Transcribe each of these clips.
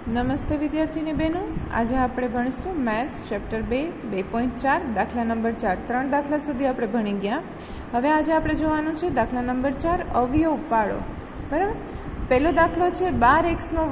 નમસ્તે વિદ્યાર્થીની બહેનો, આજે આપણે ભણીશું મેથ્સ ચેપ્ટર 2.4 દાખલા નંબર 4. 3 દાખલા સુધી આપણે ભણી ગયા. હવે આજે આપણે જોવાનું છે દાખલા નંબર 4 અવયવ પાડો. બરાબર. પહેલો દાખલો છે 12x²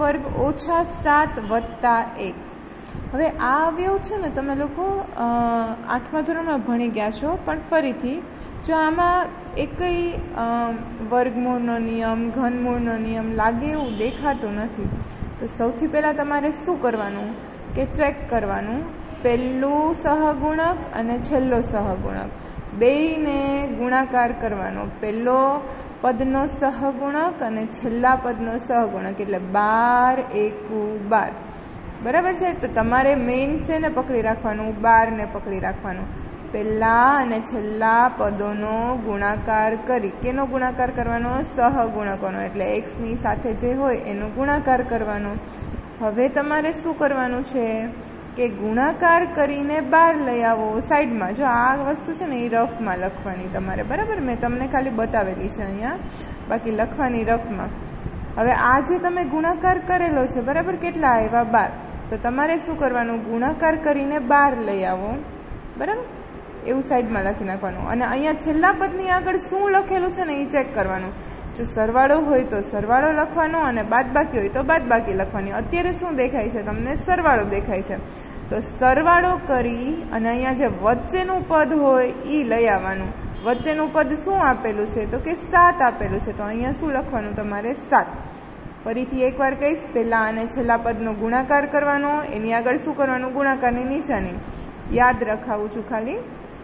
- 7 + 1. હવે આ અવયવ છે ને તમે લોકો 8મા ધોરણમાં ભણી ગયા છો, પણ ફરીથી જો આમાં એકય વર્ગમૂળનો નિયમ, ઘનમૂળનો નિયમ લાગે એવું દેખાતું નથી, તો સૌથી પહેલાં તમારે શું કરવાનું કે ચેક કરવાનું પહેલું સહગુણક અને છેલ્લો સહગુણક બેયને ગુણાકાર કરવાનો. પહેલો પદનો સહગુણક અને છેલ્લા પદનો સહગુણક એટલે 12 × 12. બરાબર છે. તો તમારે મેઇન છે ને પકડી રાખવાનું, 12 ને પકડી રાખવાનું. પહેલા અને છેલ્લા પદોનો ગુણાકાર કરી, કેનો ગુણાકાર કરવાનો? સહગુણકોનો, એટલે એક્સની સાથે જે હોય એનો ગુણાકાર કરવાનો. હવે તમારે શું કરવાનું છે કે ગુણાકાર કરીને 12 લઈ આવો સાઈડમાં. જો આ વસ્તુ છે ને એ રફમાં લખવાની તમારે, બરાબર. મેં તમને ખાલી બતાવેલી છે અહીંયા, બાકી લખવાની રફમાં. હવે આ જે તમે ગુણાકાર કરેલો છે, બરાબર, કેટલા આવ્યા? 12. તો તમારે શું કરવાનું? ગુણાકાર કરીને 12 લઈ આવો, બરાબર, એવું સાઈડમાં લખી નાખવાનું. અને અહીંયા છેલ્લા પદની આગળ શું લખેલું છે ને એ ચેક કરવાનું. જો સરવાળો હોય તો સરવાળો લખવાનો અને બાદબાકી હોય તો બાદબાકી લખવાની. અત્યારે શું દેખાય છે તમને? સરવાળો દેખાય છે. તો સરવાળો કરી અને અહીંયા જે વચ્ચેનું પદ હોય એ લઈ આવવાનું. વચ્ચેનું પદ શું આપેલું છે? તો કે 7 આપેલું છે. તો અહીંયા શું લખવાનું તમારે? 7. ફરીથી એકવાર કહીશ, પહેલાં અને છેલ્લા પદનો ગુણાકાર કરવાનો, એની આગળ શું કરવાનું? ગુણાકારની નિશાની. યાદ રખાવું છું ખાલી,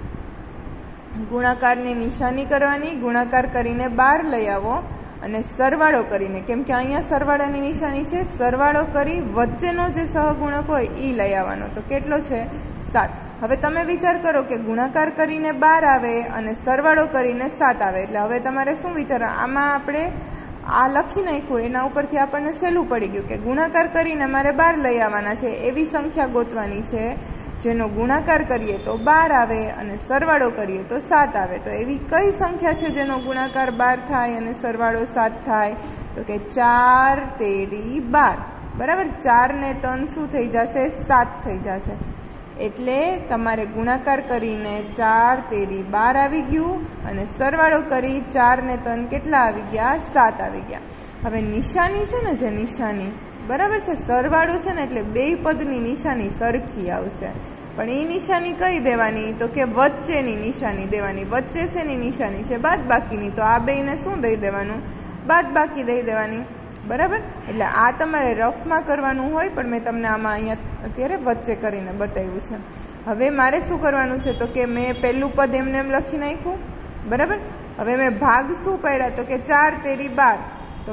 ગુણાકારની નિશાની કરવાની. ગુણાકાર કરીને 12 લઈ આવો અને સરવાળો કરીને, કેમ કે અહીંયા સરવાળાની નિશાની છે, સરવાળો કરી વચ્ચેનો જે સહગુણક હોય એ લઈ આવવાનો. તો કેટલો છે? 7. હવે તમે વિચાર કરો કે ગુણાકાર કરીને 12 આવે અને સરવાળો કરીને 7 આવે, એટલે હવે તમારે શું વિચાર? આમાં આપણે આ લખી નાખ્યું, એના ઉપરથી આપણને સહેલું પડી ગયું કે ગુણાકાર કરીને મારે 12 લઈ આવવાના છે. એવી સંખ્યા ગોતવાની છે જેનો ગુણાકાર કરીએ તો 12 આવે અને સરવાળો કરીએ તો 7 આવે. તો એવી કઈ સંખ્યા છે જેનો ગુણાકાર 12 થાય અને સરવાળો 7 થાય? તો કે 4 તેરી 12. બરાબર. 4 ને 3 શું થઈ જશે? 7 થઈ જશે. એટલે તમારે ગુણાકાર કરીને 4 તેરી 12 આવી ગયું અને સરવાળો કરી 4 ને 3 કેટલા આવી ગયા? 7 આવી ગયા. હવે નિશાની છે ને, જે નિશાની, બરાબર છે, સરવાળો છે ને એટલે બે પદની નિશાની સરખી આવશે. પણ એ નિશાની કઈ દેવાની? તો કે વચ્ચેની નિશાની દેવાની. વચ્ચે શેની નિશાની છે? બાદબાકીની. તો આ બેયને શું દઈ દેવાનું? બાદબાકી દઈ દેવાની. બરાબર. એટલે આ તમારે રફમાં કરવાનું હોય, પણ મેં તમને આમાં અહીંયા અત્યારે વચ્ચે કરીને બતાવ્યું છે. હવે મારે શું કરવાનું છે? તો કે મેં પહેલું પદ એમને એમ લખી નાખ્યું, બરાબર. હવે મેં ભાગ શું પાડ્યા? તો કે 4 તેરી 12. તો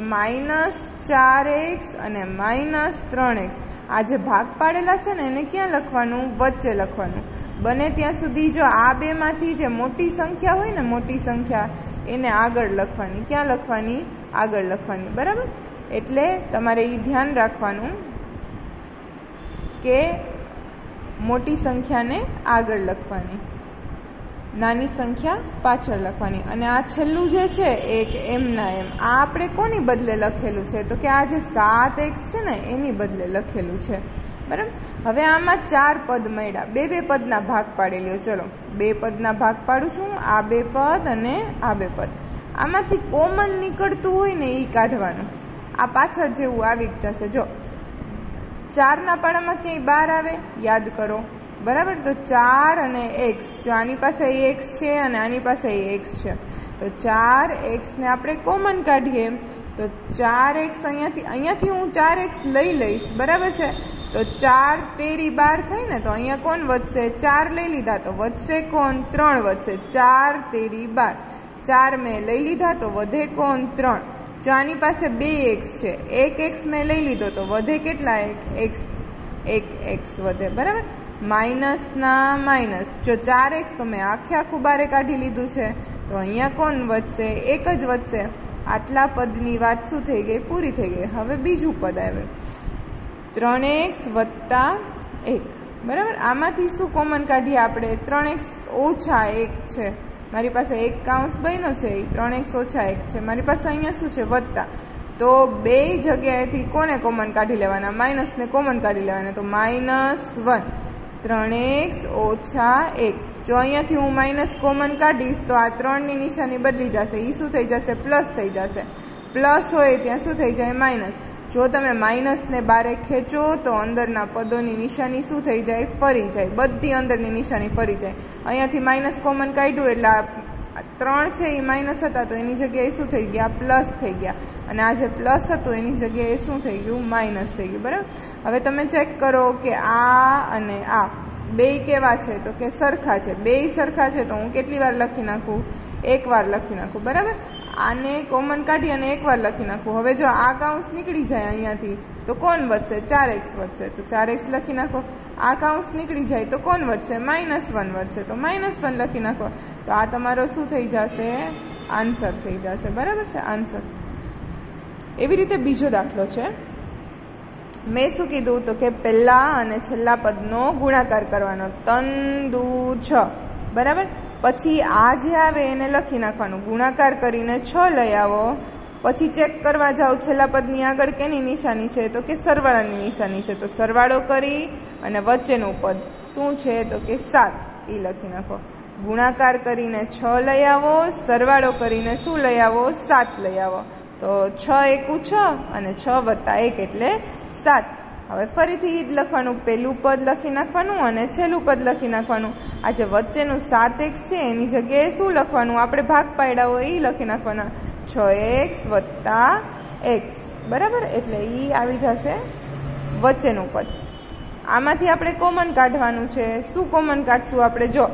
-4x અને -3x. આ જે ભાગ પાડેલા છે ને એને ક્યાં લખવાનું? વચ્ચે લખવાનું. બને ત્યાં સુધી જો આ બેમાંથી જે મોટી સંખ્યા હોય ને, મોટી સંખ્યા, એને આગળ લખવાની. ક્યાં લખવાની? આગળ લખવાની. બરાબર. એટલે તમારે એ ધ્યાન રાખવાનું કે મોટી સંખ્યાને આગળ લખવાની, નાની સંખ્યા પાછળ લખવાની. અને આ છેલ્લું જે છે એક એમના એમ, આ આપણે કોની બદલે લખેલું છે? તો કે આ જે 7x છે ને એની બદલે લખેલું છે. બરાબર. હવે આમાં 4 પદ મળ્યા, બે પદના ભાગ પાડી લ્યો. ચલો 2 પદના ભાગ પાડું છું, આ 2 પદ અને આ 2 પદ. આમાંથી કોમન નીકળતું હોય ને એ કાઢવાનું. આ પાછળ જેવું આવી જ જશે. જો 4ના પાડામાં ક્યાંય 12 આવે? યાદ કરો, બરાબર. તો 4 અને x, જો આની પાસે x છે અને આની પાસે x છે, તો 4x ને આપણે કોમન કાઢીએ. તો 4x અહીંયાથી હું 4x લઈ લઈશ, બરાબર છે. તો 4 તેરી 12 થઈ ને, તો અહીંયા કોણ વધશે? 4 લઈ લીધા તો વધશે કોણ? 3 વધશે. 4 તેરી 12. 4 મેં લઈ લીધા તો વધે કોણ? 3. જો આની પાસે 2x છે, 1x મેં લઈ લીધો તો વધે કેટલા? 1x વધે, બરાબર. માઇનસના માઇનસ. જો 4x તો મેં આખું બારે કાઢી લીધું છે, તો અહીંયા કોણ વધશે? 1 જ વધશે. આટલા પદની વાત શું થઈ ગઈ? પૂરી થઈ ગઈ. હવે બીજું પદ આવે 3x + 1. બરાબર. આમાંથી શું કોમન કાઢીએ આપણે? 3x - 1 છે. મારી પાસે એક કાઉન્સ બન્યો છે, એ 3x - 1 છે. મારી પાસે અહીંયા શું છે? વત્તા. તો બે જગ્યાએથી કોને કોમન કાઢી લેવાના? માઇનસને કોમન કાઢી લેવાના. તો -1 3x ઓછા 1. જો અહીંયાથી હું માઇનસ કોમન કાઢીશ તો આ 3ની નિશાની બદલી જશે. એ શું થઈ જશે? પ્લસ થઈ જશે. પ્લસ હોય ત્યાં શું થઈ જાય? માઇનસ. જો તમે માઇનસને બારે ખેંચો તો અંદરના પદોની નિશાની શું થઈ જાય? ફરી જાય. બધી અંદરની નિશાની ફરી જાય. અહીંયાથી માઇનસ કોમન કાઢ્યું એટલે આ 3 છે એ માઇનસ હતા તો એની જગ્યાએ શું થઈ ગયા? પ્લસ થઈ ગયા. અને આ જે પ્લસ હતું એની જગ્યાએ શું થઈ ગયું? માઇનસ થઈ ગયું. બરાબર. હવે તમે ચેક કરો કે આ અને આ બેય કેવા છે? તો કે સરખા છે. બેય સરખા છે તો હું કેટલી વાર લખી નાખું? એક વાર લખી નાખું. બરાબર. આને કોમન કાઢી અને એકવાર લખી નાખું. હવે જો આ કાઉન્સ નીકળી જાય અહીંયાથી તો કોણ વધશે? 4x વધશે. તો 4x લખી નાખો. આ કાઉન્સ નીકળી જાય તો કોણ વધશે? -1 વધશે. તો -1 લખી નાખો. તો આ તમારો શું થઈ જશે? આન્સર થઈ જશે. બરાબર છે? આન્સર. એવી રીતે બીજો દાખલો છે. મેં શું કીધું? તો કે પહેલા અને છેલ્લા પદનો ગુણાકાર કરવાનો. 3 દુ 6. બરાબર. પછી આ જે આવે એને લખી નાખવાનું. ગુણાકાર કરીને 6 લઈ આવો. પછી ચેક કરવા જાઓ છેલ્લા પદની આગળ કેની નિશાની છે? તો કે સરવાળાની નિશાની છે. તો સરવાળો કરી અને વચ્ચેનું પદ શું છે? તો કે 7. એ લખી નાખો. ગુણાકાર કરીને 6 લઈ આવો. સરવાળો કરીને શું લઈ આવો? 7 લઈ આવો. તો 6 એકુ 6 અને 6 વત્તા 1 એટલે 7. હવે ફરીથી એ જ લખવાનું. પહેલું પદ લખી નાખવાનું અને છેલ્લું પદ લખી નાખવાનું. આ જે વચ્ચેનું 7x છે એની જગ્યાએ શું લખવાનું? આપણે ભાગ પાડ્યા હોય એ લખી નાખવાના. 6x વત્તા x. બરાબર. એટલે એ આવી જશે વચ્ચેનું પદ. આમાંથી આપણે કોમન કાઢવાનું છે. શું કોમન કાઢશું આપણે? જો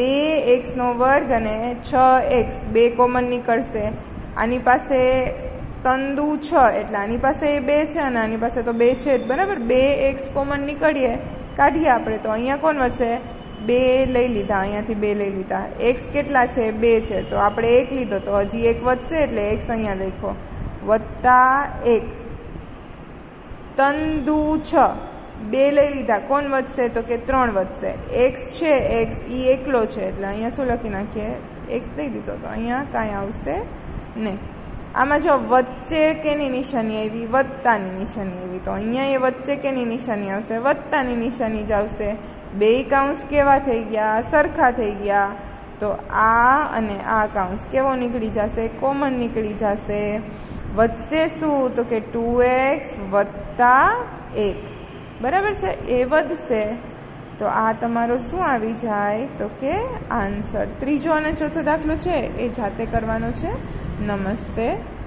2x² અને 6x બે કોમન નીકળશે. આની પાસે 3 દુ 6 એટલે આની પાસે 2 છે અને આની પાસે તો 2 છે જ. બરાબર. 2x કોમન નીકળીએ કાઢીએ આપણે તો અહીંયા કોણ વધશે? 2 લઈ લીધા. અહીંયાથી 2 લઈ લીધા. x કેટલા છે? 2 છે. તો આપણે 1 લીધો તો હજી 1 વધશે એટલે x અહીંયા લખો. વત્તા 1. 3 દુ 6. 2 લઈ લીધા. કોણ વધશે? તો કે 3 વધશે. x છે x એ એકલો છે એટલે અહીંયા શું લખી નાખીએ? x દઈ દીધો તો અહીંયા કાંઈ આવશે નહીં. આમાં જો વચ્ચે કેની નિશાની આવી? વત્તાની નિશાની આવી. તો અહીંયા એ વચ્ચે કેની નિશાની આવશે? વત્તાની નિશાની જ આવશે. બેય કાઉન્સ કેવા થઈ ગયા? સરખા થઈ ગયા. તો આ અને આ કાઉન્સ કેવો નીકળી જશે? કોમન નીકળી જશે. વધશે શું? તો કે 2x વત્તા 1. બરાબર છે? એ વધશે. તો આ તમારો શું આવી જાય? તો કે આન્સર. ત્રીજો અને ચોથો દાખલો છે એ જાતે કરવાનો છે. નમસ્તે.